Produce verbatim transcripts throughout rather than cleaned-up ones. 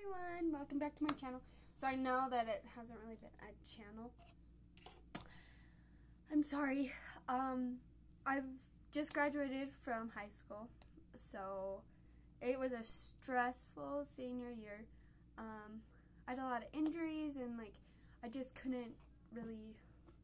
everyone, welcome back to my channel. So I know that it hasn't really been a channel. I'm sorry. Um, I've just graduated from high school, so it was a stressful senior year. Um, I had a lot of injuries and like I just couldn't really,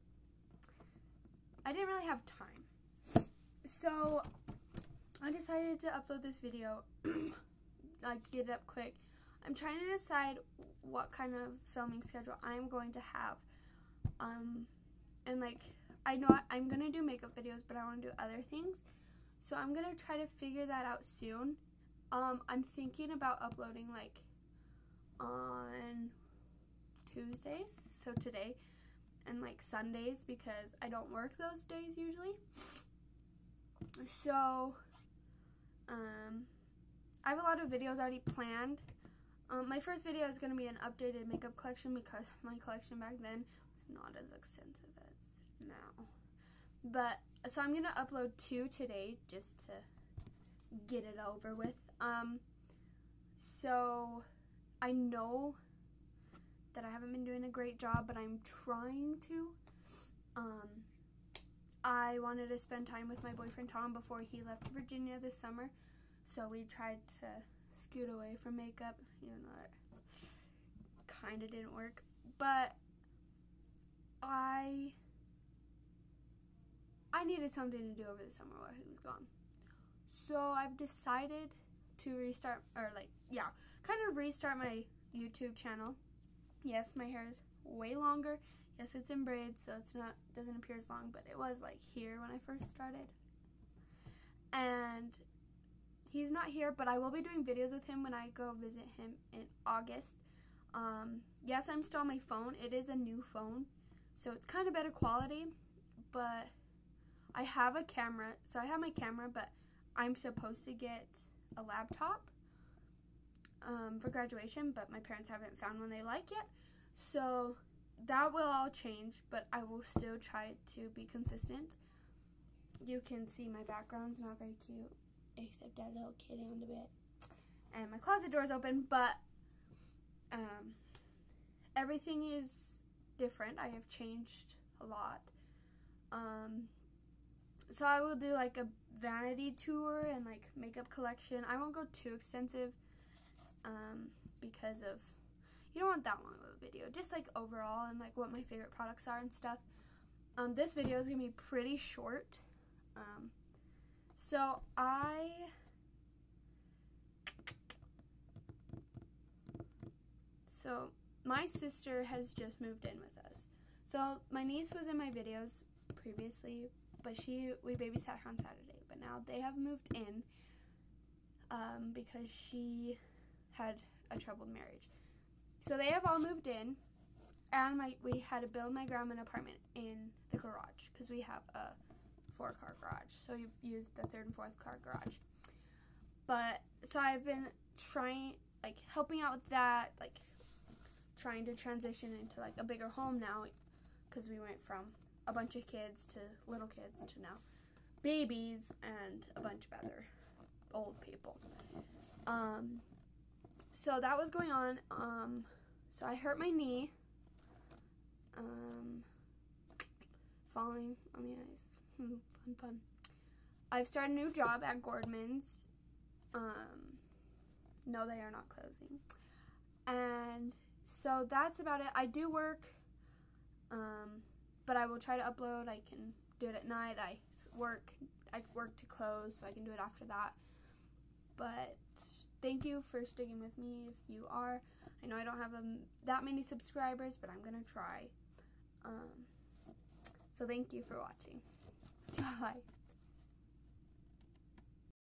I didn't really have time. So I decided to upload this video, like get it up quick. I'm trying to decide what kind of filming schedule I'm going to have. Um, and like, I know I'm going to do makeup videos, but I want to do other things. So I'm going to try to figure that out soon. Um, I'm thinking about uploading like on Tuesdays, so today, and like Sundays because I don't work those days usually. So, um, I have a lot of videos already planned. Um, my first video is going to be an updated makeup collection because my collection back then was not as extensive as now. But, so I'm going to upload two today just to get it over with. Um, so, I know that I haven't been doing a great job, but I'm trying to. Um, I wanted to spend time with my boyfriend Tom before he left Virginia this summer, so we tried to scoot away from makeup, even though it kind of didn't work. But I I needed something to do over the summer while he was gone. So I've decided to restart, or like, yeah, kind of restart my YouTube channel. Yes, my hair is way longer. Yes, it's in braids, so it's not doesn't appear as long, but it was like here when I first started. And he's not here, but I will be doing videos with him when I go visit him in August. Um, yes, I'm still on my phone. It is a new phone, so it's kind of better quality, but I have a camera. So I have my camera, but I'm supposed to get a laptop um, for graduation, but my parents haven't found one they like yet. So that will all change, but I will still try to be consistent. You can see my background's not very cute, except that little kitty on the bed. And my closet door is open, but um, everything is different. I have changed a lot. Um, so I will do like a vanity tour and like makeup collection. I won't go too extensive um, because of, you don't want that long of a video. Just like overall and like what my favorite products are and stuff. Um, this video is going to be pretty short. Um, so I, so my sister has just moved in with us. So my niece was in my videos previously, but she, we babysat her on Saturday, but now they have moved in, um, because she had a troubled marriage. So they have all moved in, and my, we had to build my grandma an apartment in the garage, because we have a four-car garage, so we used the third and fourth car garage. But, so I've been trying, like, helping out with that, like, trying to transition into, like, a bigger home now, because we went from a bunch of kids to little kids to now babies and a bunch of other old people. Um, so that was going on. Um, so I hurt my knee, um, falling on the ice. fun, fun. I've started a new job at Gordman's. Um, no, they are not closing. And so that's about it. I do work, um, but I will try to upload. I can do it at night. I work, I work to close, so I can do it after that. But thank you for sticking with me if you are. I know I don't have um, that many subscribers, but I'm going to try. Um, so thank you for watching. Bye.